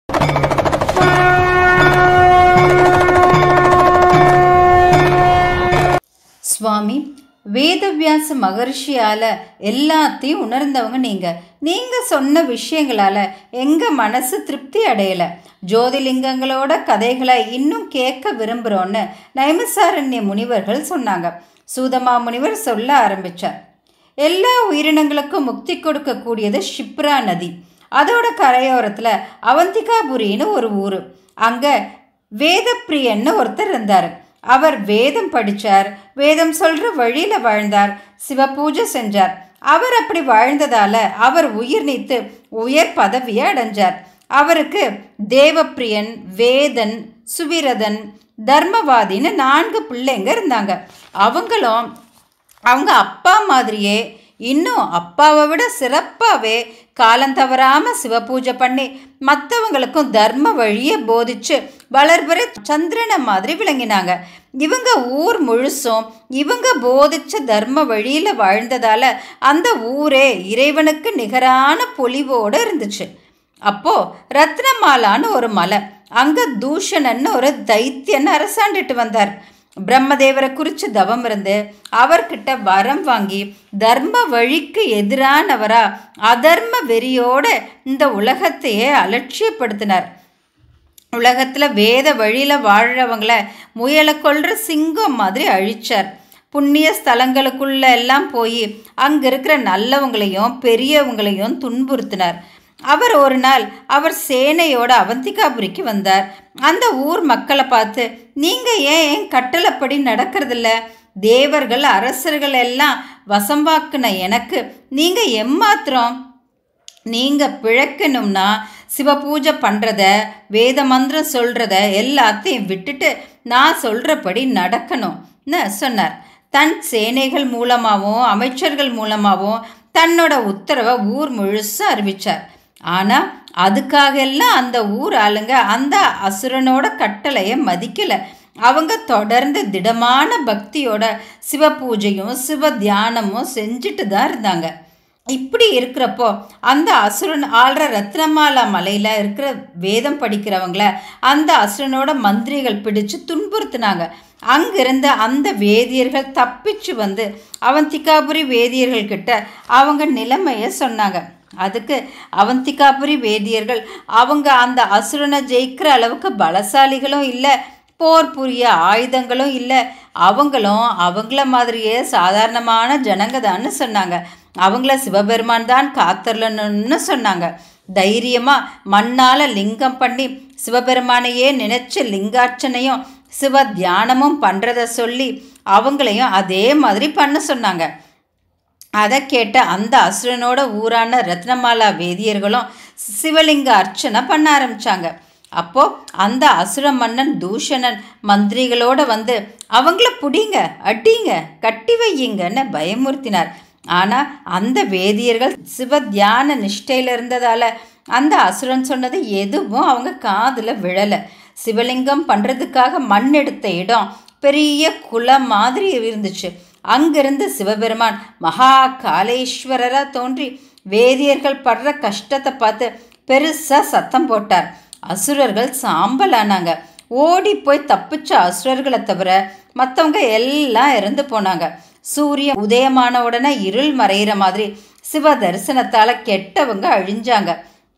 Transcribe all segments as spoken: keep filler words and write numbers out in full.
சுவாமி, வேதவியாச மகர்ஷியால் எல்லாத்தையும் உணர்ந்தவங்க நீங்கள். நீங்கள் சொன்ன விஷயங்களால் எங்கள் மனசு திருப்தி அடையலை. ஜோதிலிங்கங்களோட கதைகளை இன்னும் கேட்க விரும்புகிறோன்னு நைமிசாரண்ய முனிவர்கள் சொன்னாங்க. சூதமா முனிவர் சொல்ல ஆரம்பித்தார். எல்லா உயிரினங்களுக்கும் முக்தி கொடுக்கக்கூடியது ஷிப்ரா நதி. அதோட கரையோரத்தில் அவந்திகாபுரின்னு ஒரு ஊர். அங்கே வேதப்பிரியன்னு ஒருத்தர் இருந்தார். அவர் வேதம் படித்தார், வேதம் சொல்கிற வழியில் வாழ்ந்தார், சிவ பூஜை செஞ்சார். அவர் அப்படி வாழ்ந்ததால் அவர் உயிர் நீத்து உயர் பதவியை அடைஞ்சார். அவருக்கு தேவப்பிரியன், வேதன், சுவிரதன், தர்மவாதின்னு நான்கு பிள்ளைங்க இருந்தாங்க. அவங்களும் அவங்க அப்பா மாதிரியே இன்னும் அப்பாவை விட சிறப்பாகவே காலம் தவறாமல் சிவ பூஜை பண்ணி மற்றவங்களுக்கும் தர்ம வழியை போதிச்சு வளர்புற சந்திரனை மாதிரி விளங்கினாங்க. இவங்க ஊர் முழுசும் இவங்க போதிச்ச தர்ம வழியில் வாழ்ந்ததால் அந்த ஊரே இறைவனுக்கு நிகரான பொலிவோடு இருந்துச்சு. அப்போது ரத்னமாலான்னு ஒரு மலை, அங்கே தூஷணன்னு ஒரு தைத்தியன்னு அரசாண்டுட்டு வந்தார். பிரம்மதேவரை குறித்து தவம் இருந்து அவர்கிட்ட வரம் வாங்கி தர்ம வழிக்கு எதிரானவரா அதர்ம வெறியோட இந்த உலகத்தையே அலட்சியப்படுத்தினார். உலகத்தில் வேத வழியில் வாழ்கிறவங்கள முயலை கொள்கிற சிங்கம் மாதிரி அழிச்சார். புண்ணிய ஸ்தலங்களுக்குள்ள எல்லாம் போய் அங்கே இருக்கிற நல்லவங்களையும் பெரியவங்களையும் துன்புறுத்தினார். அவர் ஒரு நாள் அவர் சேனையோட அவந்திகாபுரிக்கு வந்தார். அந்த ஊர் மக்களை பார்த்து, நீங்கள் ஏன் என் கட்டளைப்படி நடக்கிறதில்ல? தேவர்கள் அரசர்கள் எல்லாம் வசம்பாக்குன எனக்கு நீங்கள் எம்மாத்திரம்? நீங்கள் பிழைக்கணும்னா சிவ பூஜை பண்ணுறத, வேத மந்திரம் சொல்கிறத எல்லாத்தையும் விட்டுட்டு நான் சொல்கிறபடி நடக்கணும்னு சொன்னார். தன் சேனைகள் மூலமாகவும் அமைச்சர்கள் மூலமாகவும் தன்னோட உத்தரவை ஊர் முழுசாக அறிவித்தார். ஆனால் அதுக்காக எல்லாம் அந்த ஊர் ஆளுங்க அந்த அசுரனோட கட்டளையை மதிக்கலை. அவங்க தொடர்ந்து திடமான பக்தியோட சிவ பூஜையும் சிவ தியானமும் செஞ்சுட்டு தான் இருந்தாங்க. இப்படி இருக்கிறப்போ அந்த அசுரன் ஆள்ற ரத்னமாலா மலையில் இருக்கிற வேதம் படிக்கிறவங்கள அந்த அசுரனோட மந்திரிகள் பிடிச்சு துன்புறுத்தினாங்க. அங்கிருந்த அந்த வேதியர்கள் தப்பிச்சு வந்து அவந்திகாபுரி வேதியர்கள் கிட்ட அவங்க நிலைமையை சொன்னாங்க. அதுக்கு அவந்திகாபுரி வேதியர்கள் அவங்க அந்த அசுரனை ஜெயிக்கிற அளவுக்கு பலசாலிகளும் இல்லை, போர் புரிய ஆயுதங்களும் இல்லை, அவங்களும் அவங்கள மாதிரியே சாதாரணமான ஜனங்க தான்னு சொன்னாங்க. அவங்கள சிவபெருமான் தான் காத்தரலன்னு சொன்னாங்க. தைரியமாக மண்ணால் லிங்கம் பண்ணி சிவபெருமானையே நினைச்ச லிங்கார்ச்சனையும் சிவ தியானமும் பண்ணுறத சொல்லி அவங்களையும் அதே மாதிரி பண்ண சொன்னாங்க. அதை கேட்ட அந்த அசுரனோட ஊரான ரத்னமாலா வேதியர்களும் சிவலிங்க அர்ச்சனை பண்ண ஆரம்பித்தாங்க. அப்போது அந்த அசுர மன்னன் தூஷணன் மந்திரிகளோடு வந்து அவங்கள பிடிங்க, அடிங்க, கட்டி வையுங்கன்னு பயமுறுத்தினார். ஆனால் அந்த வேதியர்கள் சிவ தியான நிஷ்டையில் இருந்ததால் அந்த அசுரன் சொன்னது எதுவும் அவங்க காதில் விழலை. சிவலிங்கம் பண்ணுறதுக்காக மண் எடுத்த இடம் பெரிய குளம் மாதிரி இருந்துச்சு. அங்கிருந்து சிவபெருமான் மகா காலேஸ்வரராக தோன்றி வேதியர்கள் படுற கஷ்டத்தை பார்த்து பெருசாக சத்தம் போட்டார். அசுரர்கள் சாம்பலானாங்க. ஓடி போய் தப்பிச்ச அசுரர்களை தவிர மற்றவங்க எல்லாம் இறந்து போனாங்க. சூரியன் உதயமான உடனே இருள் மறைகிற மாதிரி சிவ தரிசனத்தால் கெட்டவங்க அழிஞ்சாங்க.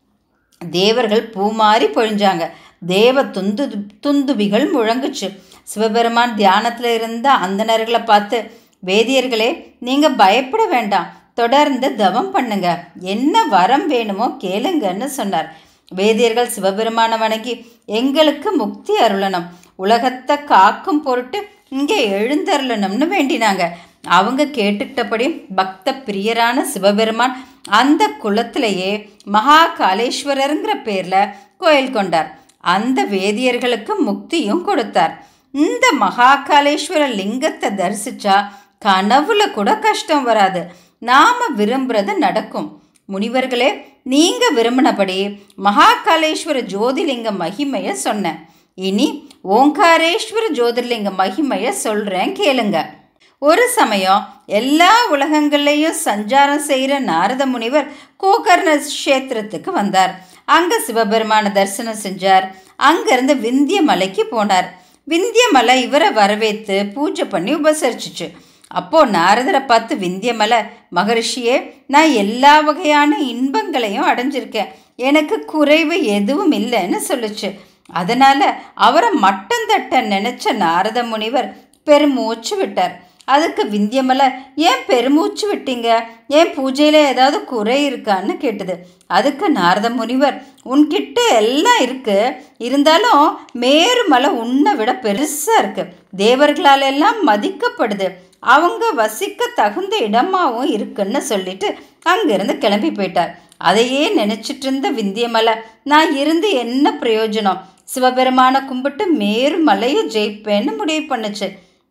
தேவர்கள் பூமாரி பொழிஞ்சாங்க. தேவ துந்து துந்துபிகள் முழங்குச்சு. சிவபெருமான் தியானத்தில் இருந்த அந்தணர்களை பார்த்து, வேதியர்களே, நீங்கள் பயப்பட வேண்டாம், தொடர்ந்து தவம் பண்ணுங்க, என்ன வரம் வேணுமோ கேளுங்கன்னு சொன்னார். வேதியர்கள் சிவபெருமான வணங்கி எங்களுக்கு முக்தி அருளணும், உலகத்தை காக்கும் பொருட்டு இங்கே எழுந்தருளணும்னு வேண்டினாங்க. அவங்க கேட்டுக்கிட்டபடி பக்த பிரியரான சிவபெருமான் அந்த குளத்திலேயே மகா காலேஸ்வரருங்கிற பேரில் கோயில் கொண்டார். அந்த வேதியர்களுக்கு முக்தியும் கொடுத்தார். இந்த மகாகாலேஸ்வர லிங்கத்தை தரிசிச்சா கனவுல கூட கஷ்டம் வராது, நாம விரும்புறது நடக்கும். முனிவர்களே, நீங்க விரும்பினபடி மகாகாலேஸ்வர ஜோதிலிங்க மகிமையை சொன்னேன். இனி ஓங்காரேஸ்வர ஜோதிர்லிங்க மகிமையை சொல்றேன், கேளுங்க. ஒரு சமயம் எல்லா உலகங்கள்லையும் சஞ்சாரம் செய்கிற நாரத முனிவர் கோகர்ண கஷேத்திரத்துக்கு வந்தார். அங்கே சிவபெருமான தரிசனம் செஞ்சார். அங்கேருந்து விந்திய மலைக்கு போனார். விந்திய மலை இவரை வரவேற்று பூஜை பண்ணி உபசரிச்சிச்சு. அப்போது நாரதரை பார்த்து விந்திய மலை, மகரிஷியே, நான் எல்லா வகையான இன்பங்களையும் அடைஞ்சிருக்கேன், எனக்கு குறைவு எதுவும் இல்லைன்னு சொல்லுச்சு. அதனால் அவரை மட்டம் தட்ட நினச்ச நாரத முனிவர் பெருமூச்சு விட்டார். அதுக்கு விந்தியமலை, ஏன் பெருமூச்சு விட்டீங்க, ஏன் பூஜையில் ஏதாவது குறை இருக்கான்னு கேட்டது. அதுக்கு நாரத முனிவர், உன்கிட்ட எல்லாம் இருக்கு, இருந்தாலும் மேருமலை உன்னை விட பெருசாக இருக்கு, தேவர்களால் எல்லாம் மதிக்கப்படுது, அவங்க வசிக்க தகுந்த இடமாவும் இருக்குன்னு சொல்லிட்டு அங்கிருந்து கிளம்பி போயிட்டார். அதையே நினச்சிட்டு இருந்த விந்தியமலை, நான் இருந்து என்ன பிரயோஜனம், சிவபெருமானை கும்பிட்டு மேருமலையை ஜெயிப்பேன்னு முடிவு பண்ணுச்சு.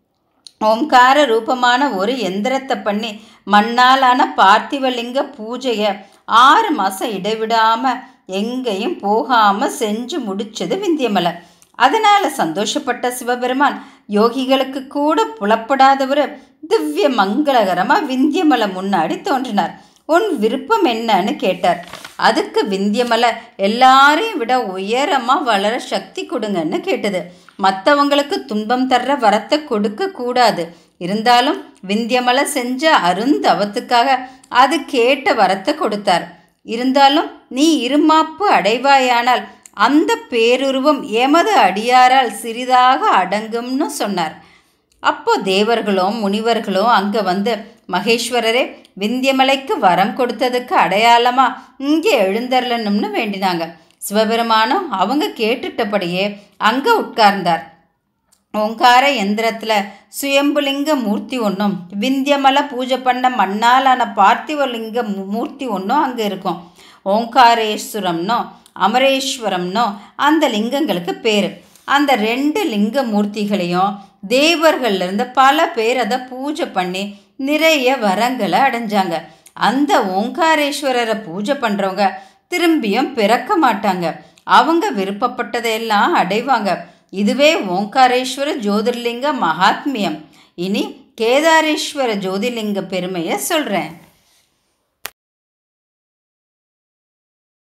ஓம்கார ரூபமான ஒரு எந்திரத்தை பண்ணி மண்ணாலான பார்த்திவலிங்க பூஜையை ஆறு மாதம் இடைவிடாமல் எங்கேயும் போகாமல் செஞ்சு முடிச்சது விந்தியமலை. அதனால் சந்தோஷப்பட்ட சிவபெருமான் யோகிகளுக்கு கூட புலப்படாதவர் திவ்ய மங்களகரமாக விந்தியமலை முன்னாடி தோன்றினார். உன் விருப்பம் என்னன்னு கேட்டார். அதுக்கு விந்தியமலை, எல்லாரையும் விட உயரமாக வளர சக்தி கொடுங்கன்னு கேட்டது. மற்றவங்களுக்கு துன்பம் தர்ற வரத்தை கொடுக்க கூடாது, இருந்தாலும் விந்தியமலை செஞ்ச அருந்தவத்துக்காக அது கேட்ட வரத்தை கொடுத்தார். இருந்தாலும் நீ இருமாப்பு அடைவாயானால் அந்த பேருருவம் எமது அடியாரால் சிறிதாக அடங்கும்னு சொன்னார். அப்போ தேவர்களும் முனிவர்களும் அங்கே வந்து, மகேஸ்வரரே, விந்தியமலைக்கு வரம் கொடுத்ததுக்கு அடையாளமா இங்கே எழுந்தரலனும்னு வேண்டினாங்க. சிவபெருமானும் அவங்க கேட்டுட்டபடியே அங்கே உட்கார்ந்தார். ஓங்கார எந்திரத்தில் சுயம்புலிங்க மூர்த்தி ஒன்றும் விந்தியமலை பூஜை பண்ண மண்ணாலான பார்த்திவலிங்க மூர்த்தி ஒன்றும் அங்கே இருக்கும். ஓங்காரேஸ்வரம்னோ அமரேஸ்வரம்னோ அந்த லிங்கங்களுக்கு பேர். அந்த ரெண்டு லிங்க மூர்த்திகளையும் தேவர்கள்லேருந்து பல பேர் அதை பூஜை பண்ணி நிறைய வரங்களை அடைஞ்சாங்க. அந்த ஓங்காரேஸ்வரரை பூஜை பண்ணுறவங்க திரும்பியும் பிறக்க மாட்டாங்க, அவங்க விருப்பப்பட்டதையெல்லாம் அடைவாங்க. இதுவே ஓங்காரேஸ்வர ஜோதிர்லிங்க மகாத்மியம். இனி கேதாரேஸ்வர ஜோதிர்லிங்க பெருமையை சொல்கிறேன்.